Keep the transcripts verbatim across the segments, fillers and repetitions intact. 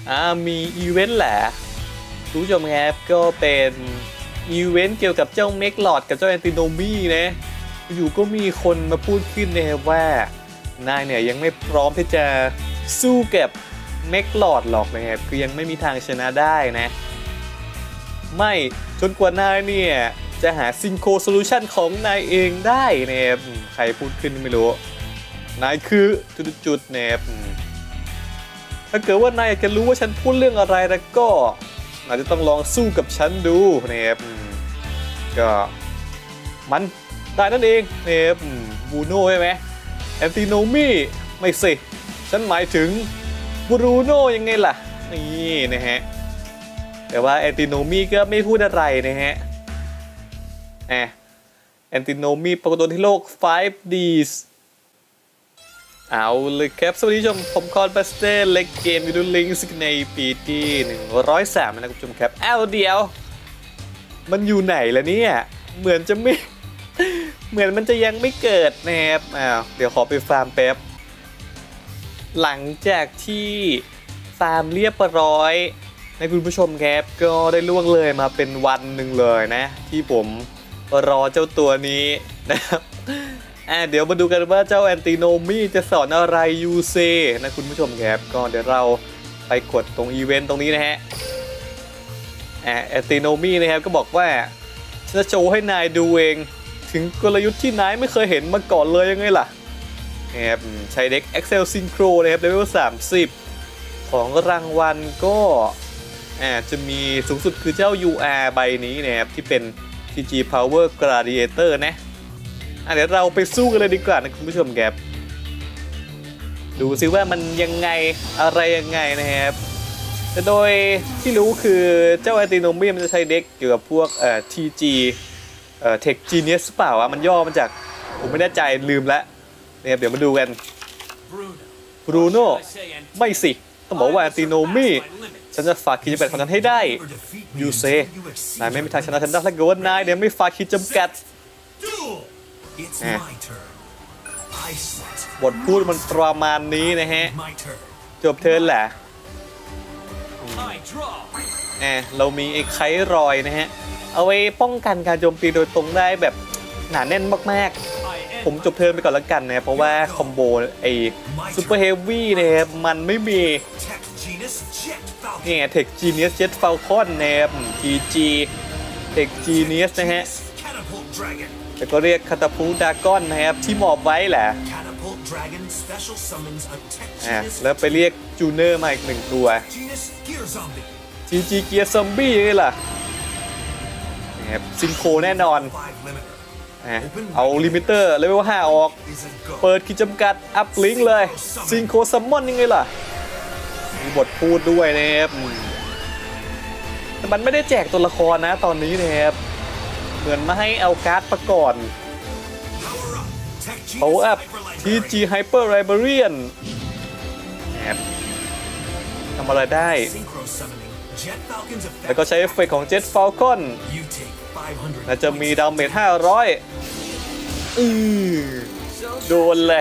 อ่ามีอีเวนต์แหละคุณผู้ชมครับก็เป็นอีเวนต์เกี่ยวกับเจ้าเมกลอดกับเจ้าแอนติโนมี่นะอยู่ก็มีคนมาพูดขึ้นนะครับว่านายเนี่ยยังไม่พร้อมที่จะสู้กับเมกลอดหรอกนะครับคือยังไม่มีทางชนะได้นะไม่จนกว่านายเนี่ยจะหาซิงโครโซลูชันของนายเองได้นะครับใครพูดขึ้นไม่รู้นายคือจุดๆนะครับถ้าเกิดว่านายอยากจะรู้ว่าฉันพูดเรื่องอะไรแล้วก็อาจจะต้องลองสู้กับฉันดูนะครับก็มันได้นั่นเองนะครับบูโน่ใช่ไหมแอนติโนมี่ไม่สิฉันหมายถึงบรูโน่ยังไงล่ะนี่นะฮะแต่ว่าแอนติโนมี่ก็ไม่พูดอะไรนะฮะแอนติโนมี่ปรากฏตัวที่โลก ไฟว์ ดี ส เอาเลยครับสวัสดีชมผมคอนบัสเตอร์เล็กเกมวิดีโอลิงก์ในปีที่หนึ่งร้อยสามนะครับคุณผู้ชมครับอ้าวเดียวมันอยู่ไหนล่ะเนี่ยเหมือนจะไม่เหมือนมันจะยังไม่เกิดนะครับอ้าวเดี๋ยวขอไปฟาร์มแป๊บหลังจากที่ฟาร์มเรียบร้อยนะคุณผู้ชมครับก็ได้ล่วงเลยมาเป็นวันหนึ่งเลยนะที่ผมรอเจ้าตัวนี้นะครับอ่ะเดี๋ยวมาดูกันว่าเจ้าแอนติโนมี่จะสอนอะไรยูเซนะคุณผู้ชมครับก็เดี๋ยวเราไปกดตรงอีเวนต์ตรงนี้นะฮะอ่ะแอนติโนมี่นะครับก็บอกว่าฉันจะโชว์ให้นายดูเองถึงกลยุทธ์ที่นายไม่เคยเห็นมาก่อนเลยยังไงล่ะนะครับใช้เด็ก Excel Synchro นะครับเลเวลสามสิบของรางวัลก็อ่ะจะมีสูงสุดคือเจ้า ยู อาร์ ใบนี้นะครับที่เป็น ที จี Power Gladiator นะเดี๋ยวเราไปสู้กันเลยดีกว่านะคุณผู้ชมครับดูซิว่ามันยังไงอะไรยังไงนะครับแต่โดยที่รู้คือเจ้าแอนติโนมี่มันจะใช้เด็กเกี่ยวกับพวกเอ่อ ที จี เอ่อ Tech Genius เปล่าว่ามันย่อมาจากผมไม่แน่ใจลืมแล้วเนี่ยเดี๋ยวมาดูกันบรูโน่ไม่สิต้องบอกว่าแอนติโนมี่ฉันจะฝากขีดจำกัดของฉันให้ได้ยูเซนายไม่มีทางชนะฉันได้ถ้าเกิดว่านายเนี่ยไม่ฝากขีดจำกัดบทพูดมันประมาณนี้นะฮะจบเทิร์นแหละแหมเรามีไอ้ไครอยนะฮะเอาไว้ป้องกันการโจมตีโดยตรงได้แบบหนาแน่นมากๆผมจบเทิร์นไปก่อนแล้วกันนะเพราะว่าคอมโบไอ้ซูเปอร์เฮฟวี่เนี่ยมันไม่มีนี่ไงเทคจีเนียสเจ็ตฟาลคอนนะครับทีจีเทคจีเนียสนะฮะแล้วก็เรียกคาตาพูดากอนนะครับที่มอบไว้แหละอ่ะแล้วไปเรียกจูเนอร์มาอีกหนึ่งตัวจีจีเกียร์ซอมบี้ยังไงล่ะนะครับซิงโคแน่นอนอ่ะเอาลิมิเตอร์เลเวลห้าออกเปิดขีดจำกัดอัพลิงก์เลยซิงโคซัมมอนยังไงล่ะมีบทพูดด้วยนะครับแต่มันไม่ได้แจกตัวละครนะตอนนี้นะครับเหมือนมาให้เอาการ์ดประก่อน Power Up ที จี Hyper Librarian ทำอะไรได้แล้วก็ใช้เอฟเฟกต์ของ Jet Falcon และจะมีดาเมจห้าร้อยอือโดนเลย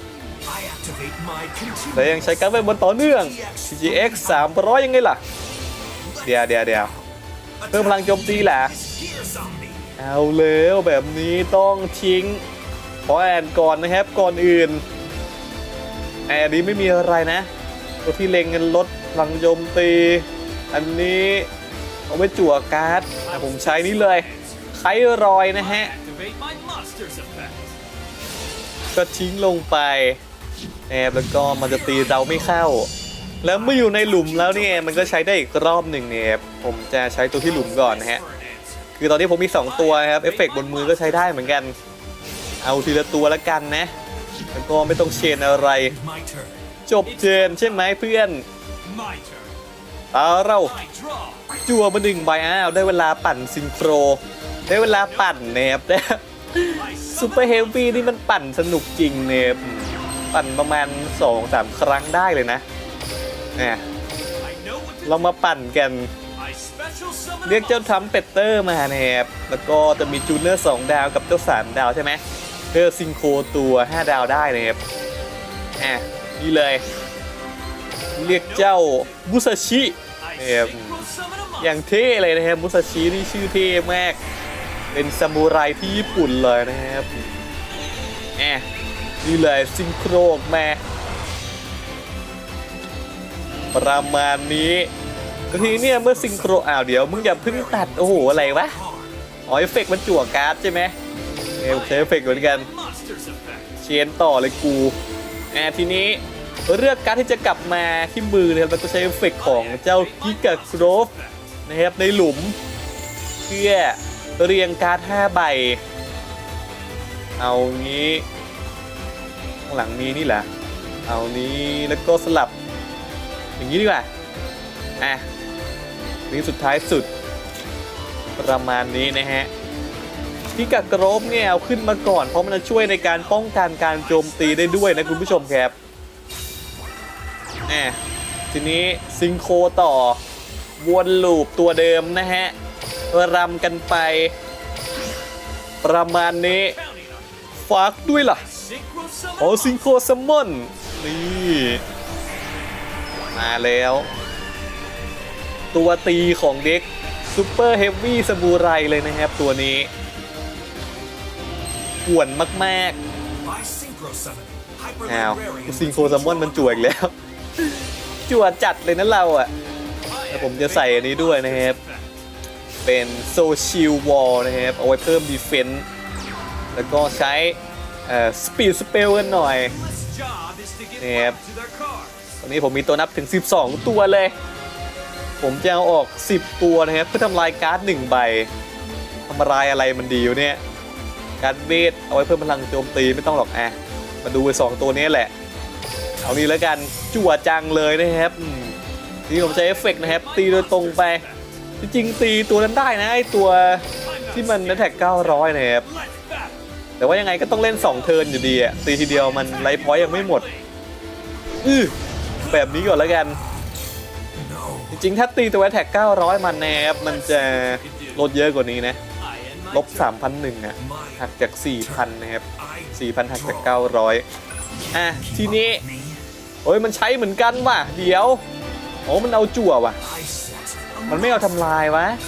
แต่ยังใช้การ์ดเวทบนต่อเนื่อง ที จี เอ็กซ์ สามร้อยยังไงล่ะเดี๋ยวเดี๋ยวเดี๋ยวเพิ่มพลังโจมตีแหละเอาเลยแบบนี้ต้องทิ้งขอแอนก่อนนะครับก่อนอื่นแอนนี้ไม่มีอะไรนะตัวที่เล็งเงินลดพลังโจมตีอันนี้เอาไว้จั่วการ์ดผมใช้นี้เลยไครอยนะฮะก็ทิ้งลงไปแอบแล้วก็มันจะตีเราไม่เข้าแล้วเมื่ออยู่ในหลุมแล้วเนี่ยมันก็ใช้ได้อีกรอบหนึ่งเนี่ยผมจะใช้ตัวที่หลุมก่อนนะฮะคือตอนนี้ผมมีสองตัวครับเอฟเฟกต์บนมือก็ใช้ได้เหมือนกันเอาทีละตัวละกันนะแล้วก็ไม่ต้องเชนอะไรจบเจนใช่ไหมเพื่อนเอาเราจั่วมาหนึ่งใบอ้าวได้เวลาปั่นซิงโครได้เวลาปั่นนะครับได้ซูเปอร์เฮฟวี่นี่มันปั่นสนุกจริงเนี่ยปั่นประมาณ สองถึงสาม ครั้งได้เลยนะเนี่ยเรามาปั่นกันเรียกเจ้าทัมเป็ตเตอร์มานะครับแล้วก็จะมีจูเนอร์สองดาวกับเจ้าสามดาวใช่ไหมเพื่อซิงโครตัวห้าดาวได้นะครับอ่ะนี่เลยเรียกเจ้ามุซาชิเนี่ยอย่างเท่เลยนะครับมุซาชินี่ชื่อเท่มากเป็นซามูไรที่ญี่ปุ่นเลยนะครับแอะนี่เลยซิงโครมาประมาณนี้ทีนี้เนี่ยเมื่อซิงโครอ้าวเดี๋ยวมึงอย่าเพิ่งตัดโอ้โหอะไรวะอ๋อเอฟเฟกต์มันจั่วการ์ดใช่ไหมเออใช้เอฟเฟกต์เหมือนกันเชนต่อเลยกูแอะทีนี้เลือกการ์ดที่จะกลับมาที่มือนะครับมันก็ใช้เอฟเฟกต์ของเจ้ากิกะโกรฟนะครับในหลุมเพื่อเรียงการ์ดห้าใบเอางี้ข้างหลังมีนี่แหละเอานี้แล้วก็สลับอย่างนี้ดีกว่าอ่ะนี่สุดท้ายสุดประมาณนี้นะฮะกิกะโกรฟเนี่ยเอาขึ้นมาก่อนเพราะมันจะช่วยในการป้องกันการโจมตีได้ด้วยนะคุณผู้ชมครับอ่ะทีนี้ซิงโคต่อวนลูปตัวเดิมนะฮะรำกันไปประมาณนี้ฝากด้วยล่ะโอ้ซิงโครซัมมอนนี่มาแล้วตัวตีของเด็กซูเปอร์เฮฟวี่ซามูไรเลยนะครับตัวนี้ป่วนมากๆอ้าวซิงโครซัมมอนมันจ่วยอีกแล้วจั่วจัดเลยนะเราอ่ะแล้วผมจะใส่อันนี้ด้วยนะครับเป็นโซชิลวอลนะครับเอาไว้เพิ่มดีเฟนส์แล้วก็ใช้สปีดสเปลกันหน่อยนะครับตอนนี้ผมมีตัวนับถึงสิบสองตัวเลยผมจะเอาออกสิบตัวนะครับเพื่อทำลายการ์ดหนึ่งใบทำลายอะไรมันดีอยู่เนี่ยการ์ดเวทเอาไว้เพิ่มพลังโจมตีไม่ต้องหรอกอ่ะมาดูไปสองตัวนี้แหละเอานี้แล้วกันจั่วจังเลยนะครับนี่ผมใช้เอฟเฟกต์นะครับตีโดยตรงไปจริงๆตีตัวนั้นได้นะไอตัวที่มันแท็กเก้าร้อยนะครับแต่ว่ายังไงก็ต้องเล่นสองเทิร์นอยู่ดีอ่ะตีทีเดียวมันไลฟ์พอยต์ยังไม่หมดอื้อแบบนี้ก่อนแล้วกันจริงๆถ้าตีตัวแท็กเก้าร้อยมันนะครับมันจะลดเยอะกว่านี้นะลบ สามพันหนึ่ง อ่ะหักจาก สี่พัน นะครับ สี่พัน หักจากเก้าร้อยอ่ะทีนี้โอ้ยมันใช้เหมือนกันว่ะเดี๋ยวโอ้มันเอาจั่วว่ะมันไม่เอาทำลายวะ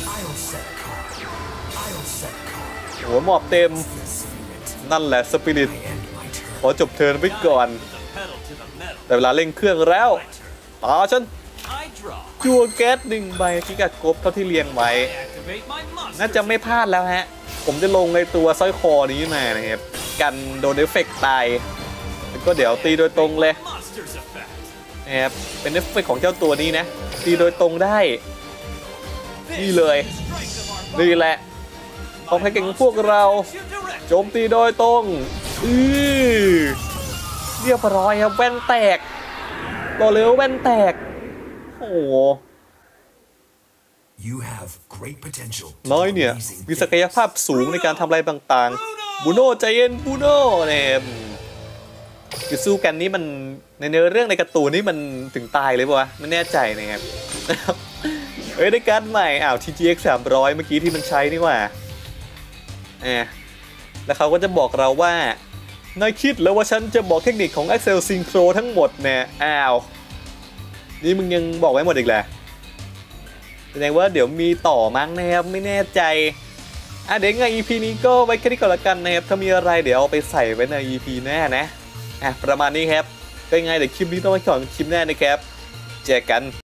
หัวหมอบเต็มนั่นแหละสปิริตขอจบเทิร์นไปก่อนแต่เวลาเร่งเครื่องแล้วต่อฉันจั่วแก๊สหนึ่งใบกิกะโกรฟเท่าที่เรียงไว้น่าจะไม่พลาดแล้วฮะผมจะลงในตัวสร้อยคอนี้มานะครับกันโดนเอฟเฟกต์ตายแล้วก็เดี๋ยวตีโดยตรงเลยนะครับเป็นเอฟเฟกต์ของเจ้าตัวนี้นะตีโดยตรงได้นี่เลยนี่แหละของแพ็กเกจพวกเราโจมตีโดยตรงอือเรียบร้อยครับแว่นแตกต่อเร็วแว่นแตกโอ้น้อยเนี่ยมีศักยภาพสูงในการทำอะไรต่างๆบูโน่ใจเย็นบูโน่เนี่ยคือสู้กันนี่มันในเนื้อเรื่องในการ์ตูนนี่มันถึงตายเลยป่ะวะไม่แน่ใจนะครับเอ้ยได้การ์ดใหม่อ้าว ที จี เอ็กซ์ สามร้อยเมื่อกี้ที่มันใช้นี่ว่าอ่าแล้วเขาก็จะบอกเราว่านายคิดแล้วว่าฉันจะบอกเทคนิคของ Accel Synchro ทั้งหมดเนี่ยอ้าวนี่มึงยังบอกไว้หมดอีกแหละแสดงว่าเดี๋ยวมีต่อมั้งนะครับไม่แน่ใจอ่ะเดี๋ยวไง อี พี นี้ก็ไว้แค่นี้ก่อนละกันนะครับถ้ามีอะไรเดี๋ยวเอาไปใส่ไว้ใน อี พี หน้านะอ่ะประมาณนี้ครับก็ยังไงเดี๋ยวคลิปนี้ต้องไปก่อนคลิปหน้านะครับเจอกัน